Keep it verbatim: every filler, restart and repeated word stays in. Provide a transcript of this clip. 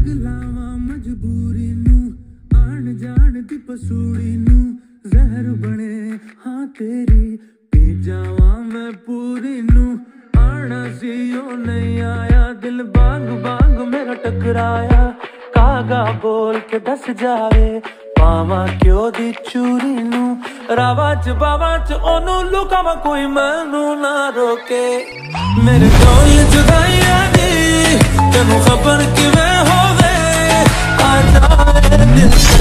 पगलावा मजबूरी नू आन जान दी पसूड़ी नू जहर बने हाँ तेरी पी जावा मैं पूरी नू आना सी ओ नहीं आया दिल बांग बांग मेरा टकराया कागा बोल के दस जावे पावा क्यों दी चूरी नू रावा च बावा च ओनू लुकावा कोई मैनू ना रोके मेरे ढोल जुदाइयां दी तेनू खबर किवें होवे आ जाए दिल